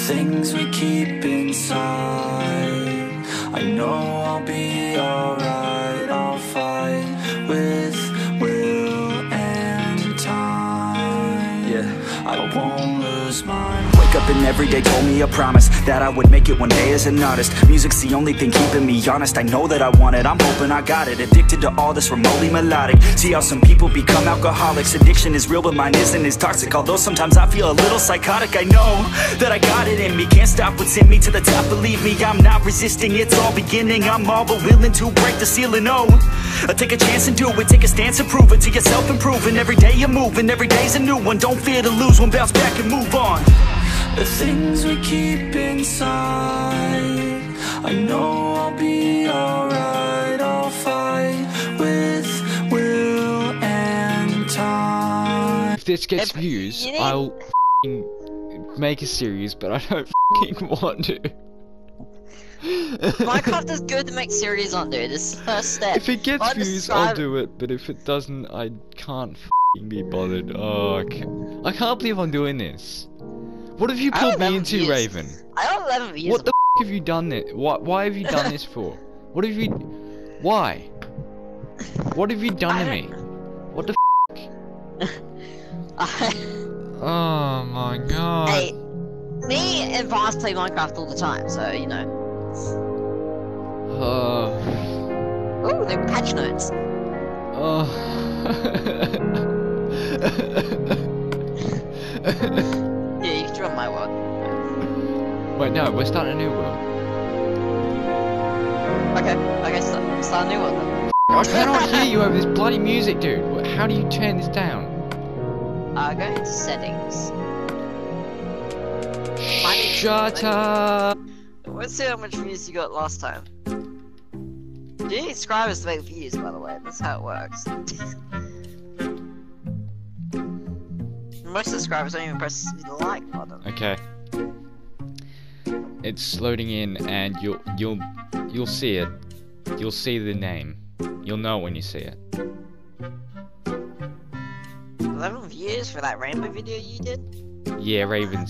things we keep inside. I know I'll be alright. I'll fight with will and time. Yeah, I won't lose mine. Wake up and every day told me a promise that I would make it one day as an artist. Music's the only thing keeping me honest. I know that I want it, I'm hoping I got it. Addicted to all this remotely melodic. See how some people become alcoholics. Addiction is real but mine isn't as toxic. Although sometimes I feel a little psychotic. I know that I got it in me. Can't stop what's in me to the top. Believe me, I'm not resisting. It's all beginning. I'm all but willing to break the ceiling. Oh, take a chance and do it. Take a stance and prove it to yourself. Improving every day you're moving. Every day's a new one. Don't fear to lose one. Bounce back and move on. The things we keep inside, I know I'll be alright. I'll fight with will and time. If this gets views, I'll f***ing make a series, but I don't f***ing want to. Minecraft is good to make series on, dude. This is the first step. If it gets views, I'll do it, but if it doesn't, I can't f***ing be bothered. Oh, I can't believe I'm doing this. What have you pulled me into, views. Raven? I got 11 views. What the f have you done this? Why have you done this for? What have you... Why? What have you done to me? What the f? Oh my god. Hey, me and Vast play Minecraft all the time, so, you know. Ooh, they're patch notes. Yeah, you can draw my world. Wait, no, we're starting a new world. Okay, start a new world then. I cannot hear you over this bloody music, dude. How do you turn this down? Go into settings. Shut up! Let's see how much views you got last time. You need subscribers to make views, by the way. That's how it works. Most subscribers don't even press the like button. Okay. It's loading in, and you'll see it. You'll see the name. You'll know when you see it. 11 views for that rainbow video you did? Yeah, Raven.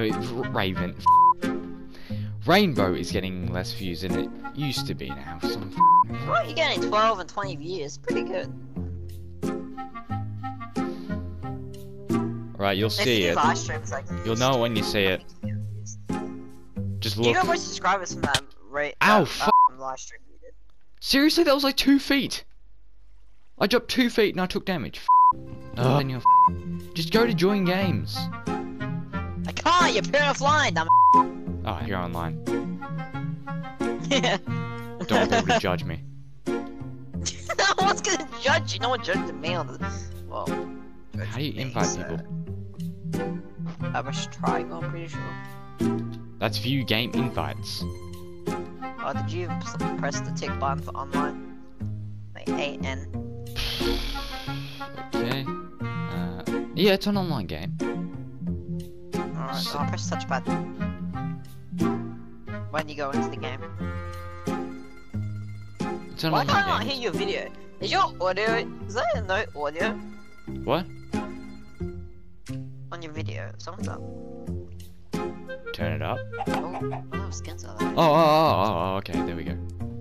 Rainbow is getting less views than it used to be now. Well, you're getting 12 and 20 views. Pretty good. Right, you'll see it. You'll know when you see it. Just look. You got more subscribers from that Ow, live stream you did. Seriously, that was like 2 feet. I dropped 2 feet and I took damage. Just go to join games. I can't. You're pure offline. Damn it. Oh, you're online. Yeah. Don't let me judge me. No one's gonna judge you. No one judged me on the. Well. How do you invite people? I must try. I'm pretty sure. That's view game invites. Oh, did you press the tick button for online? Like AN. Okay. Yeah, it's an online game. Alright, so I'll press touch button. When you go into the game. It's an Why online can't I game. hear your video? Is your audio? Is that a no audio? What? On your video, someone's up. Turn it up. Oh, skins are there. Oh, okay, there we go.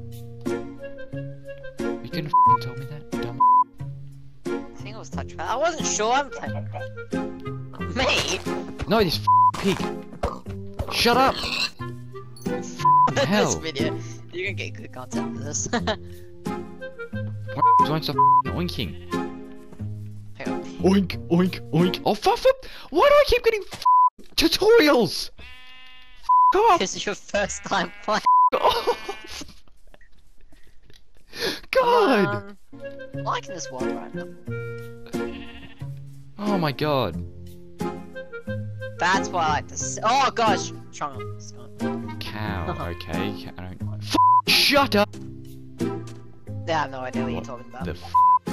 You couldn't f***ing told me that, dumb. I think it was touchpad. I wasn't sure. I'm playing. Me? No, this pig. Shut up. Hell. This video. You're gonna get good content for this. Why stop oinking? Hang on. Oink, oink, oink. Oh, fuck. Why do I keep getting tutorials? Off. This is your first time playing. God. I'm liking this world right now. Oh my god. That's why I like this. Oh gosh. Strong. Cow. Okay. Shut up. Yeah, I have no idea what you're talking about. The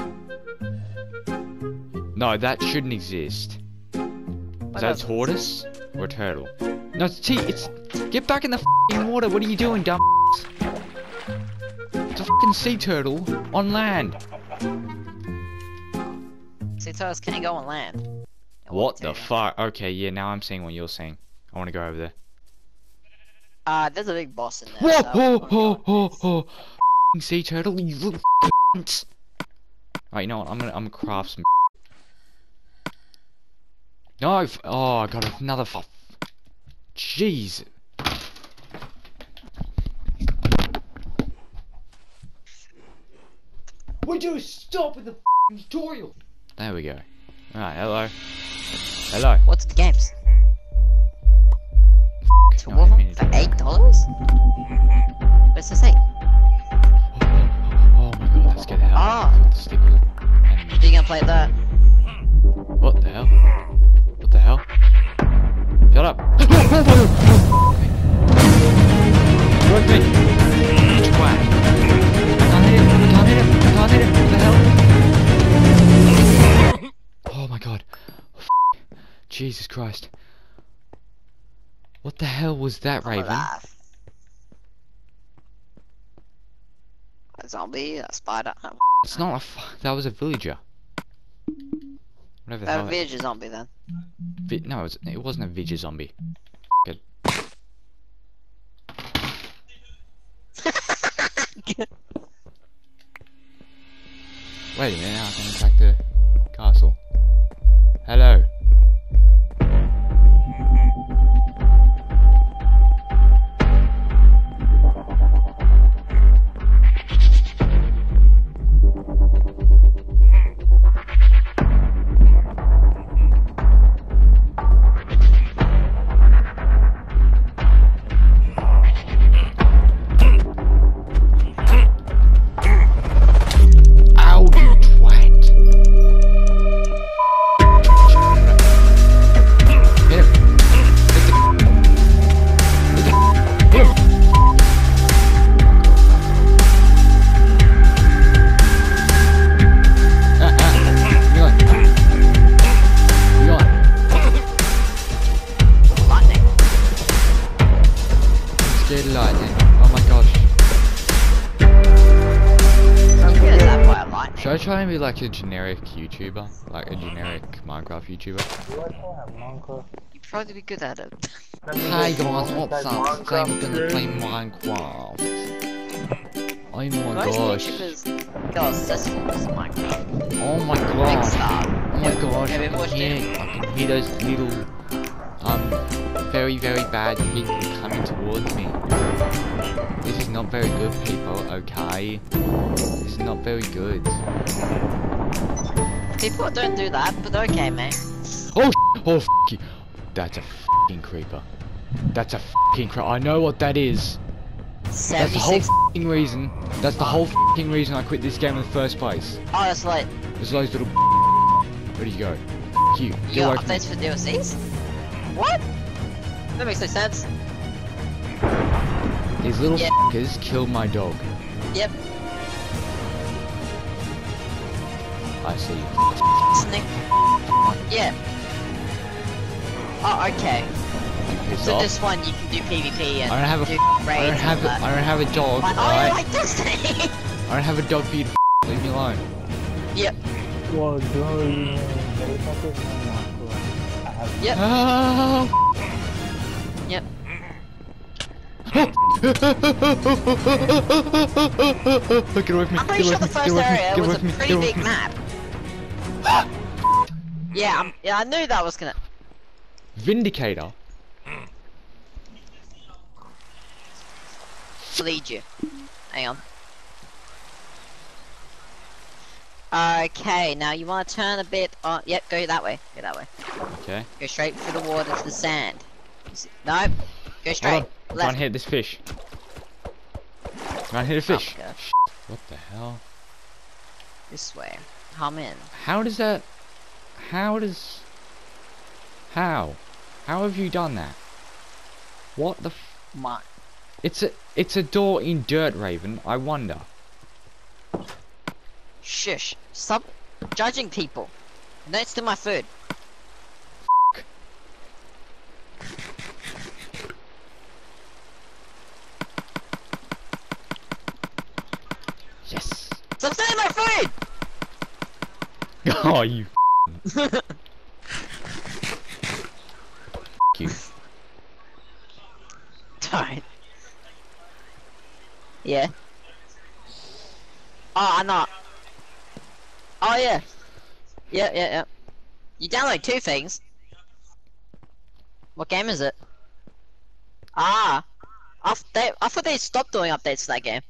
No, that shouldn't exist. Is that a tortoise or a turtle? No, it's get back in the water. What are you doing, dumb? It's a sea turtle on land. Sea turtles can't go on land. What the fuck? Okay, yeah, now I'm seeing what you're saying. I want to go over there. There's a big boss in there. Whoa, so- ho, ho, ho, ho. F***ing sea turtle, you little cunt. Right, you know what? I'm gonna craft some. No, oh, I got another Jeez. Would you stop with the tutorial? There we go. Alright, hello. Hello. What's the games? No, I didn't mean For to do that. $8? What's this say? Oh my god, let's get out. Ah. Stick with it. Are you gonna play that? What the hell? What the hell? Shut up! Work me! Twat! I can't hit him! I can't hit him! I can't hit him! What the hell? Oh my god. Jesus Christ. What the hell was that, Raven? Alive. A zombie, a spider. It's not a that was a villager. Whatever the A hell. village zombie then. No, it wasn't a Vidya zombie. Good. Wait a minute, now I can attack the castle. Hello. Ow, you twat! Hit him! Hit him! Lightning. Scared of lightning. Oh my gosh. I'm good at that by a lightning. Should I try and be like a generic YouTuber? Like a generic Minecraft YouTuber? You'd probably be good at it. Hi guys, what's up? Today we're gonna play Minecraft. Oh my Most gosh. YouTubers go successful with Minecraft. Oh my Big gosh. star. Oh my gosh. Have I you watched can hear those little, very, very bad people coming towards me. This is not very good, people, okay? This is not very good. People don't do that, but okay, mate. Oh, oh, f you. That's a f***ing creeper. That's a f***ing creeper. I know what that is. That's the whole 76. f***ing reason. That's the whole f***ing reason I quit this game in the first place. Oh, that's like, There's those little. Where do you go? F you. you Get got away from me. updates for DLCs? What? That makes no sense. These little Yeah. f***ers killed my dog. Yep. I see you. Snake. Yeah. Oh, okay. Piss So off. this one you can do PvP and I don't have a. do I raids don't have. and all that. I don't have a dog. Like, oh, you Alright. like Destiny? I don't have a dog for you to leave me alone. Yep. Well, do you Yep. Oh. Yep. Get away from me. I'm pretty sure the first area was a pretty big map. Yeah, I knew that was gonna. Vindicator. Lead you. Hang on. Okay, now you want to turn a bit on. Yep, go that way. Go that way. Okay. Go straight through the water to the sand. No, go Hold straight. on. Try Left. and hit this fish. Try and hit a fish. Okay. What the hell? This way. Come in. How does that? How does? How? How have you done that? What the? My. It's a door in dirt, Raven. I wonder. Shush. Stop judging people. Don't steal my food. Yes. Stop stealing my food! Oh, you. You. Don't. Yeah. Oh, I'm not. Oh yeah. Yeah. You download 2 things. What game is it? Ah. I thought they stopped doing updates to that game.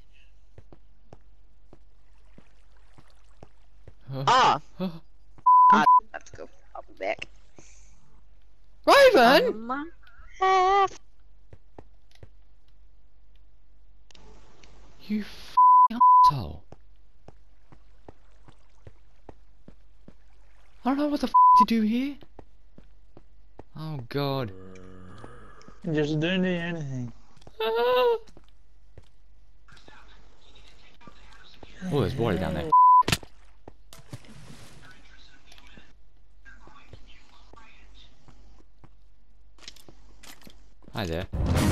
I have to go. I'll be back. Raven! You f***ing asshole. I don't know what the f*** to do here. Oh god. Just don't do anything. Oh, there's water down there. Hi there.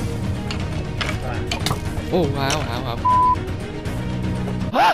Oh, ow. Ah!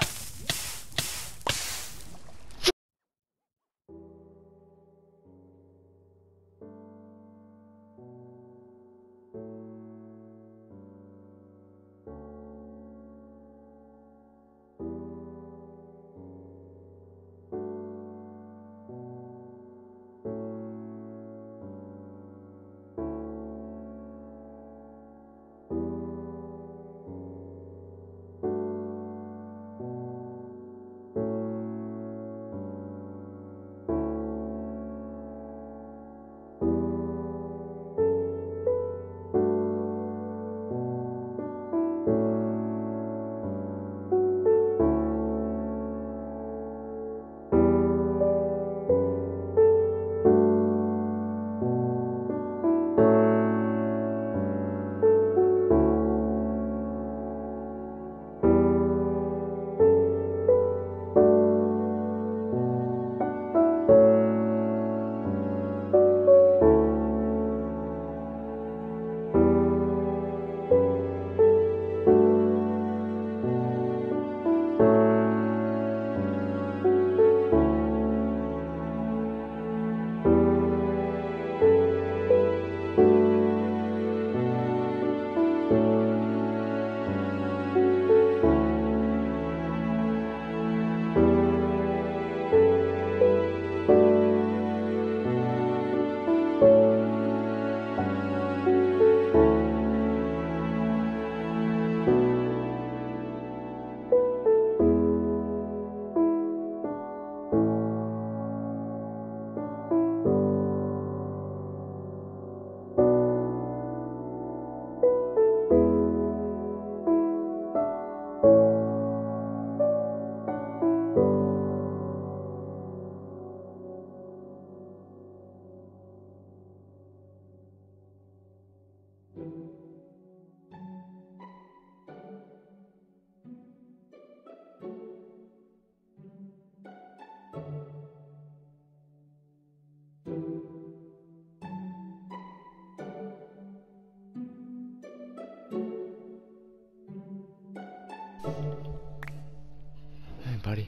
Hey, buddy.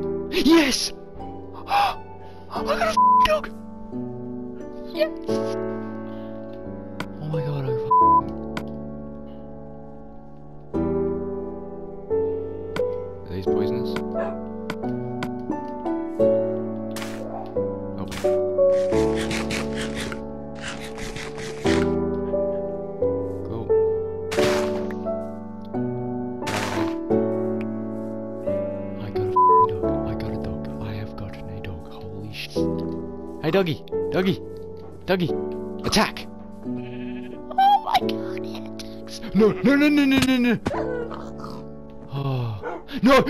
Yes! I got a f***ing dog! Yes! Oh my god, I Are these poisonous? Oh. Cool. I got a f***ing dog. I got a dog. I have gotten a dog. Holy shit. Hey, doggy! Doggy! Doggy! Attack! Oh my god, it attacks! No! Oh. No!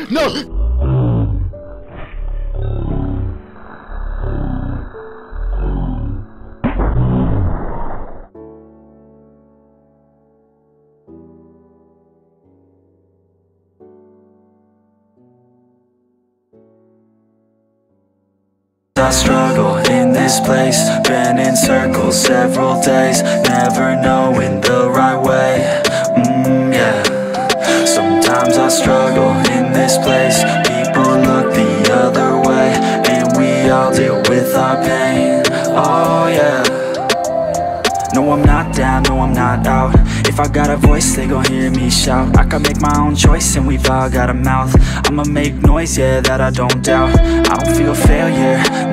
I struggle in this place, been in circles several days, never knowing the right way. Yeah. Sometimes I struggle in this place, people look the other way, and we all deal with our pain. Oh yeah. No, I'm not down, no, I'm not not out. If I got a voice, they gon' hear me shout. I can make my own choice and we've all got a mouth. I'ma make noise, yeah, that I don't doubt. I don't feel failure,